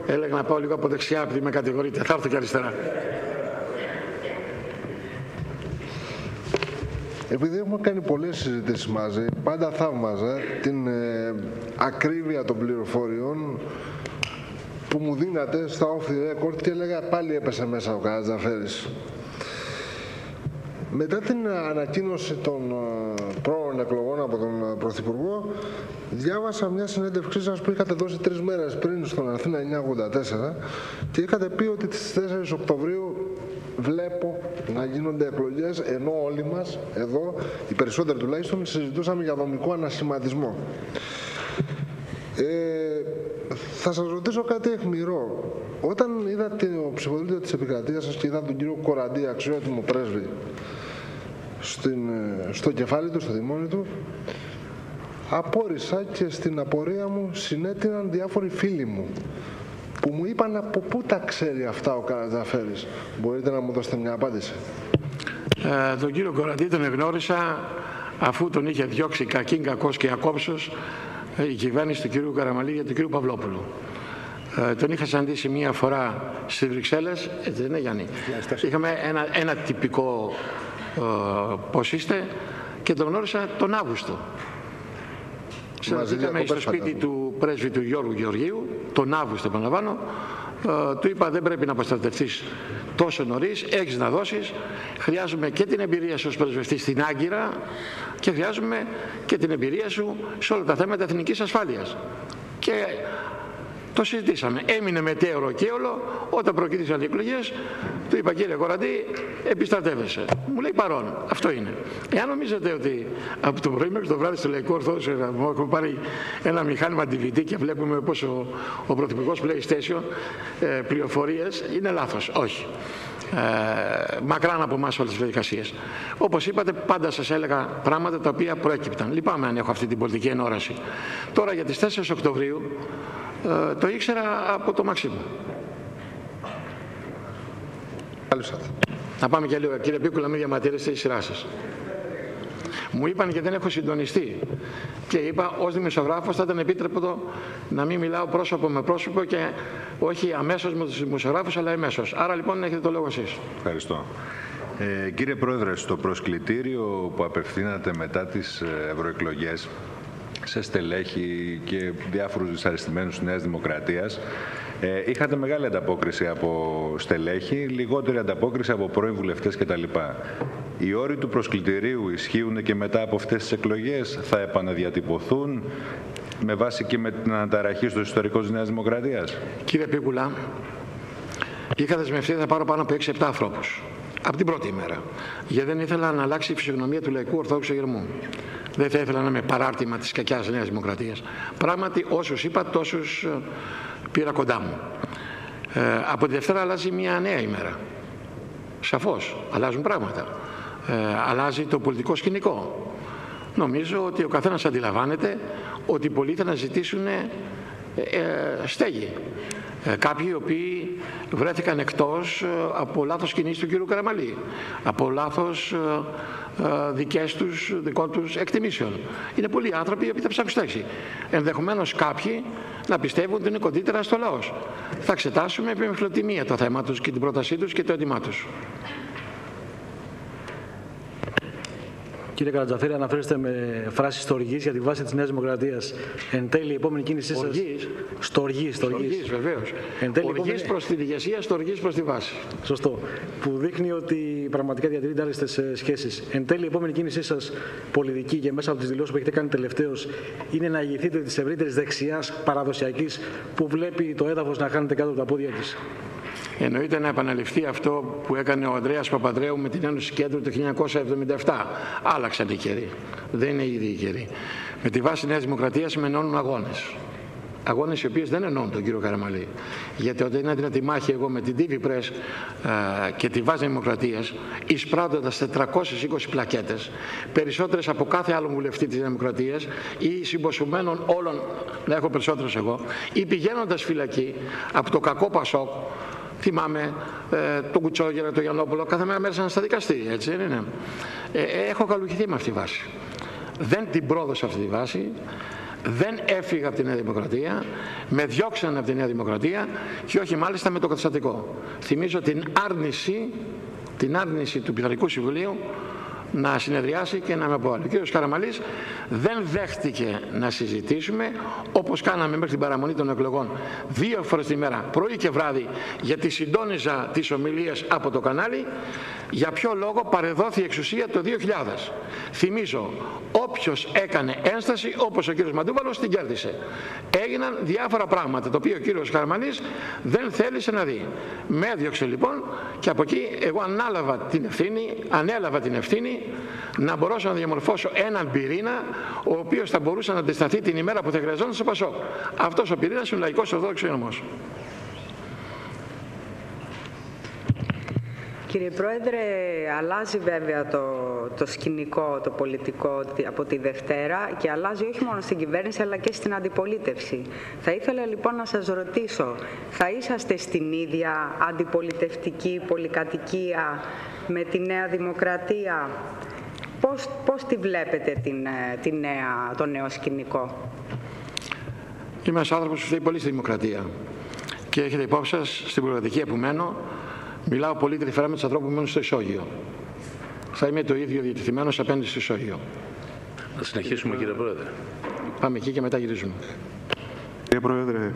έλεγα να πάω λίγο από δεξιά, επειδή με κατηγορείτε. Θα έρθω και αριστερά. Επειδή έχουμε κάνει πολλές συζητήσεις μαζί, πάντα θαύμαζα την ακρίβεια των πληροφοριών που μου δίνατε στα off the record και έλεγα πάλι έπεσε μέσα ο Καρατζαφέρης. Μετά την ανακοίνωση των πρόωρων εκλογών από τον Πρωθυπουργό, διάβασα μια συνέντευξή σας που είχατε δώσει 3 μέρες πριν στον Αθήνα 984 και είχατε πει ότι τις 4 Οκτωβρίου βλέπω να γίνονται εκλογές, ενώ όλοι μας εδώ, οι περισσότεροι τουλάχιστον, συζητούσαμε για δομικό ανασχηματισμό. Θα σας ρωτήσω κάτι αιχμηρό. Όταν είδα το ψηφοδέλτιο της επικρατείας σας και είδα τον κύριο Κοραντή, αξιότιμο πρέσβη, στο κεφάλι του, στο δημόνι του, απόρρισα και στην απορία μου συνέτειναν διάφοροι φίλοι μου που μου είπαν από πού τα ξέρει αυτά ο Καρατζαφέρης. Μπορείτε να μου δώσετε μια απάντηση? Τον κύριο Κοραντή τον εγνώρισα αφού τον είχε διώξει κακήν κακός και ακόψος η κυβέρνηση του κύριου Καραμαλή για τον κύριο Παυλόπουλου. Τον είχα συναντήσει μία φορά στις Βρυξέλλες, έτσι δεν είναι, Γιάννη? Είχαμε ένα τυπικό πώς είστε και τον γνώρισα τον Αύγουστο. Συναντήκαμε στο σπίτι του πρέσβη του Γιώργου Γεωργίου, τον Αύγουστο επαναλαμβάνω. Του είπα δεν πρέπει να αποστρατευτείς τόσο νωρίς, έχεις να δώσεις, χρειάζομαι και την εμπειρία σου ως πρεσβευτής στην Άγκυρα και χρειάζομαι και την εμπειρία σου σε όλα τα θέματα εθνικής ασφάλειας. Και το συζητήσαμε. Έμεινε μετέωρο και όλο. Όταν προκύρισαν οι εκλογές, του είπα κύριε Κοραντή, επιστρατεύεσαι. Μου λέει παρόν. Αυτό είναι. Εάν νομίζετε ότι από το πρωί μέχρι το βράδυ στο Λαϊκό Ορθόδοξο έχουμε πάρει ένα μηχάνημα DVD και βλέπουμε πώς ο Πρωθυπουργός PlayStation πληροφορίες, είναι λάθος. Όχι. Μακράν από εμάς όλες τις διαδικασίες. Όπως είπατε, πάντα σας έλεγα πράγματα τα οποία προέκυπταν. Λυπάμαι αν έχω αυτή την πολιτική ενόραση. Τώρα για τις 4 Οκτωβρίου το ήξερα από το Μαξίμου. Να πάμε και λίγο. Κύριε Πίκουλα, μην διαμαρτύρεστε η σειρά σας. Μου είπαν και δεν έχω συντονιστεί. Και είπα ως δημοσιογράφος θα ήταν επίτρεπτο να μην μιλάω πρόσωπο με πρόσωπο και όχι αμέσως με τους δημοσιογράφους αλλά εμέσως. Άρα λοιπόν έχετε το λόγο εσείς. Ευχαριστώ. Κύριε Πρόεδρε, στο προσκλητήριο που απευθύνατε μετά τις ευρωεκλογές σε στελέχη και διάφορους δυσαρεστημένους της Νέας Δημοκρατίας, είχατε μεγάλη ανταπόκριση από στελέχη, λιγότερη ανταπόκριση από πρώην βουλευτές κτλ. Οι όροι του προσκλητηρίου ισχύουν και μετά από αυτές τις εκλογές, θα επαναδιατυπωθούν με βάση και με την αναταραχή στο ιστορικό της Νέας Δημοκρατίας? Κύριε Πίκουλα, είχα δεσμευτεί να πάρω πάνω από 6-7 ανθρώπους από την πρώτη ημέρα, γιατί δεν ήθελα να αλλάξει η φυσιογνωμία του Λαϊκού Ορθόδοξου Γερμού. Δεν θα ήθελα να είμαι παράρτημα της κακιάς Νέας Δημοκρατίας. Πράγματι, όσους είπα, τόσους πήρα κοντά μου. Από τη Δευτέρα αλλάζει μια νέα ημέρα. Σαφώς, αλλάζουν πράγματα. Αλλάζει το πολιτικό σκηνικό. Νομίζω ότι ο καθένας αντιλαμβάνεται ότι πολλοί θα να ζητήσουν στέγη. Κάποιοι οι οποίοι βρέθηκαν εκτός από λάθος κινήσεις του κ. Καραμαλή, από λάθος δικών τους εκτιμήσεων. Είναι πολλοί άνθρωποι οι οποίοι θα ψάξουν στέγη. Ενδεχομένως κάποιοι να πιστεύουν ότι είναι κοντύτερα στο λαός. Θα εξετάσουμε με φιλοτιμία το θέμα τους και την πρότασή τους και το έτοιμά τους. Κύριε Καρατζαφέρη, αναφέρεστε με φράση στοργής για τη βάση της Νέας Δημοκρατίας. Εν τέλει, η επόμενη κίνησή σας. Στοργής, βεβαίως. Οργής προς την ηγεσία, στοργής προς τη βάση. Σωστό. Που δείχνει ότι πραγματικά διατηρείται άριστες σχέσεις. Εν τέλει, η επόμενη κίνησή σας πολιτική και μέσα από τις δηλώσεις που έχετε κάνει τελευταίως είναι να ηγηθείτε της ευρύτερης δεξιάς παραδοσιακής που βλέπει το έδαφος να χάνεται κάτω από τα πόδια της. Εννοείται να επαναληφθεί αυτό που έκανε ο Ανδρέας Παπανδρέου με την Ένωση Κέντρου το 1977. Άλλαξαν οι καιροί. Δεν είναι οι ίδιοι οι καιροί. Με τη βάση Νέας Δημοκρατίας ενώνουν αγώνες. Αγώνες οι οποίες δεν ενώνουν τον κύριο Καραμαλή. Γιατί όταν είναι τη μάχη εγώ με την TV Press και τη βάση Δημοκρατίας, εισπράττοντας 420 πλακέτες, περισσότερες από κάθε άλλο βουλευτή της Δημοκρατίας ή συμποσουμένων όλων, να έχω περισσότερες εγώ, ή πηγαίνοντας φυλακή από το κακό Πασόκ. Θυμάμαι τον Κουτσόγερα, τον Γιαννόπουλο, κάθε μέρα μέσα στα δικαστήρια, έτσι δεν είναι? Έχω καλουχηθεί με αυτή τη βάση. Δεν την πρόδωσα αυτή τη βάση. Δεν έφυγα από τη Νέα Δημοκρατία, με διώξαν από τη Νέα Δημοκρατία και όχι μάλιστα με το καταστατικό. Θυμίζω την άρνηση του Πειθαρχικού Συμβουλίου να συνεδριάσει και να με αποβάλει. Ο κ. Καραμανλής δεν δέχτηκε να συζητήσουμε, όπως κάναμε μέχρι την παραμονή των εκλογών 2 φορές τη μέρα, πρωί και βράδυ, γιατί συντόνιζα τις ομιλίες από το κανάλι. Για ποιο λόγο παρεδόθη η εξουσία το 2000. Θυμίζω, όποιος έκανε ένσταση, όπως ο κ. Μαντούβαλος, την κέρδισε. Έγιναν διάφορα πράγματα, το οποίο ο κ. Καραμανλής δεν θέλησε να δει. Με έδιωξε λοιπόν και από εκεί εγώ ανέλαβα την ευθύνη να μπορέσω να διαμορφώσω έναν πυρήνα ο οποίος θα μπορούσε να αντισταθεί την ημέρα που θα χρειαζόταν στο ΠΑΣΟΚ. Αυτός ο πυρήνας είναι ο Λαϊκός Ορθόδοξος Συνδυασμός. Κύριε Πρόεδρε, αλλάζει βέβαια το σκηνικό, το πολιτικό από τη Δευτέρα και αλλάζει όχι μόνο στην κυβέρνηση αλλά και στην αντιπολίτευση. Θα ήθελα λοιπόν να σας ρωτήσω, θα είσαστε στην ίδια αντιπολιτευτική πολυκατοικία με τη Νέα Δημοκρατία? Πώς τη βλέπετε το νέο σκηνικό? Είμαι ένας άνθρωπος που θέλει πολύ στη δημοκρατία και έχετε υπόψη σας, στην πολυκατοικία που μένω, μιλάω πολύ τρυφερά με τους ανθρώπους που μένουν στο ισόγειο. Θα είμαι το ίδιο διατεθειμένος απέναντι στο ισόγειο. Να συνεχίσουμε, κύριε Πρόεδρε. Πάμε εκεί και μετά γυρίζουμε. Κύριε Πρόεδρε,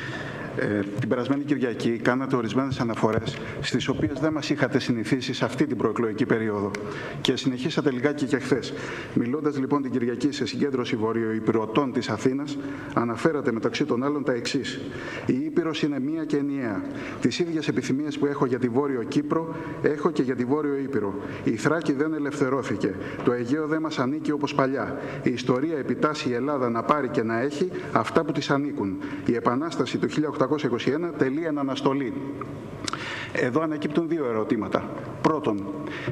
την περασμένη Κυριακή κάνατε ορισμένες αναφορές στις οποίες δεν μας είχατε συνηθίσει σε αυτή την προεκλογική περίοδο και συνεχίσατε λιγάκι και χθες. Μιλώντας λοιπόν την Κυριακή σε συγκέντρωση βορειοϊπειρωτών της Αθήνας, αναφέρατε μεταξύ των άλλων τα εξής. Η Ήπειρος είναι μία και ενιαία. Τις ίδιες επιθυμίες που έχω για τη Βόρειο Κύπρο, έχω και για τη Βόρειο Ήπειρο. Η Θράκη δεν ελευθερώθηκε. Το Αιγαίο δεν μας ανήκει όπως παλιά. Η ιστορία επιτάσσει η Ελλάδα να πάρει και να έχει αυτά που της ανήκουν. Η Επανάσταση του 1821 τελεί εν αναστολή. Εδώ ανακύπτουν 2 ερωτήματα. Πρώτον,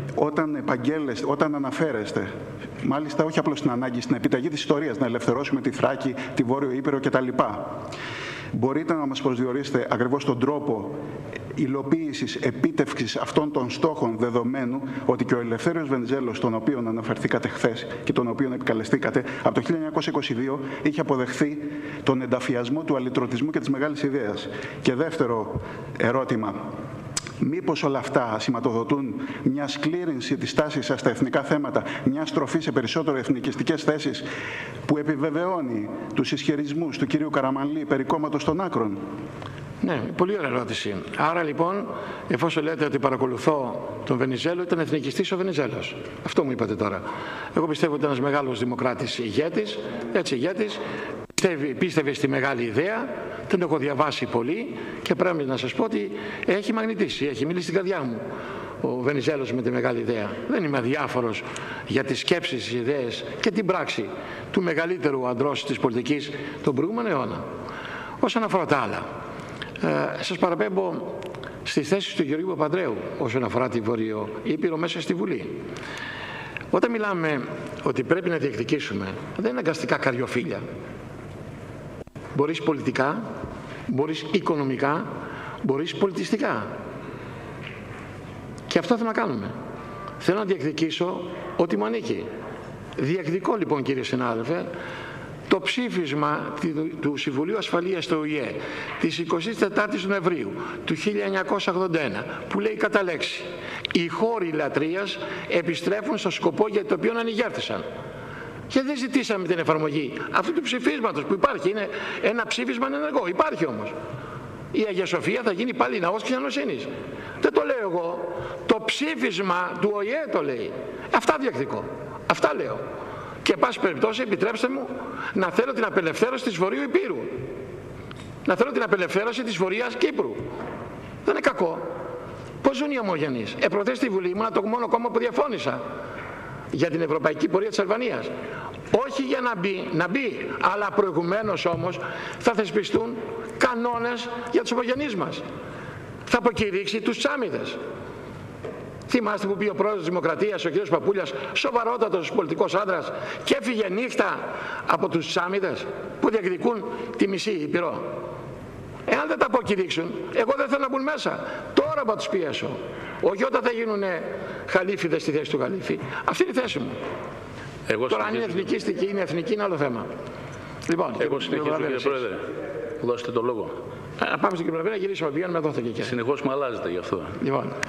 όταν αναφέρεστε, μάλιστα όχι απλώς στην ανάγκη, στην επιταγή της ιστορίας, να ελευθερώσουμε τη Θράκη, τη Βόρειο Ήπειρο κτλ., μπορείτε να μας προσδιορίσετε ακριβώς τον τρόπο υλοποίησης, επίτευξης αυτών των στόχων, δεδομένου ότι και ο Ελευθέριος Βενιζέλος, τον οποίον αναφερθήκατε χθες και τον οποίον επικαλεστήκατε, από το 1922 είχε αποδεχθεί τον ενταφιασμό του αλυτρωτισμού και της μεγάλης ιδέας. Και δεύτερο ερώτημα. Μήπως όλα αυτά σηματοδοτούν μια σκλήρυνση της τάσης σας στα εθνικά θέματα, μια στροφή σε περισσότερο εθνικιστικές θέσεις που επιβεβαιώνει τους ισχυρισμούς του κυρίου Καραμανλή περί κόμματος των άκρων? Ναι, πολύ ωραία ερώτηση. Άρα λοιπόν, εφόσον λέτε ότι παρακολουθώ τον Βενιζέλο, ήταν εθνικιστής ο Βενιζέλος. Αυτό μου είπατε τώρα. Εγώ πιστεύω ότι ένας μεγάλος δημοκράτης ηγέτης, πίστευε στη μεγάλη ιδέα, την έχω διαβάσει πολύ και πρέπει να σας πω ότι έχει μαγνητήσει, έχει μιλήσει στην καρδιά μου ο Βενιζέλος με τη μεγάλη ιδέα. Δεν είμαι αδιάφορος για τις σκέψεις, τις ιδέες και την πράξη του μεγαλύτερου αντρός της πολιτικής τον προηγούμενο αιώνα. Όσον αφορά τα άλλα, σας παραπέμπω στις θέσεις του Γεωργίου Παπανδρέου όσον αφορά τη Βόρειο Ήπειρο μέσα στη Βουλή. Όταν μιλάμε ότι πρέπει να διεκδικήσουμε, δεν είναι αγκαστικά καριοφίλια. Μπορείς πολιτικά, μπορείς οικονομικά, μπορείς πολιτιστικά. Και αυτό θέλω να κάνουμε. Θέλω να διεκδικήσω ό,τι μου ανήκει. Διεκδικώ λοιπόν, κύριε συνάδελφε, το ψήφισμα του Συμβουλίου Ασφαλείας του ΟΗΕ της 24ης Νοεμβρίου του 1981 που λέει κατά λέξη «Οι χώροι λατρείας επιστρέφουν στο σκοπό για το οποίο ανηγέρθησαν». Και δεν ζητήσαμε την εφαρμογή αυτού του ψηφίσματος που υπάρχει. Είναι ένα ψήφισμα ενεργό. Υπάρχει όμως. Η Αγία Σοφία θα γίνει πάλι ναός Χριστιανοσύνης. Δεν το λέω εγώ. Το ψήφισμα του ΟΗΕ το λέει. Αυτά διεκδικώ. Αυτά λέω. Και εν πάση περιπτώσει επιτρέψτε μου να θέλω την απελευθέρωση της Βορείου Υπήρου. Να θέλω την απελευθέρωση της Βορείας Κύπρου. Δεν είναι κακό. Πώς ζουν οι ομογενείς? Προχθές στη Βουλή ήμουν το μόνο κόμμα που διαφώνησα για την ευρωπαϊκή πορεία της Αλβανίας. Όχι για να μπει, αλλά προηγουμένως όμως θα θεσπιστούν κανόνες για τους ομογενείς μας. Θα αποκηρύξει τους Τσάμιδες. Θυμάστε που πήγε ο πρόεδρος της Δημοκρατίας, ο κ. Παπούλιας, σοβαρότατος πολιτικός άντρας, και έφυγε νύχτα από τους Τσάμιδες που διεκδικούν τη μισή Ήπειρο. Εάν δεν τα αποκηρύξουν, εγώ δεν θέλω να μπουν μέσα. Τώρα θα τους πιέσω. Όχι όταν θα γίνουν χαλίφιδες στη θέση του χαλίφη. Αυτή είναι η θέση μου. Τώρα αν είναι εθνικιστική, είναι εθνική, είναι άλλο θέμα. Λοιπόν, Εγώ συνεχίζω, κύριε Πρόεδρε. Δώστε το λόγο. Πάμε στην κύριε Βραβεία, γυρίσουμε, πηγαίνουμε εδώ και εκεί. Συνεχώς μου αλλάζετε γι' αυτό. Λοιπόν.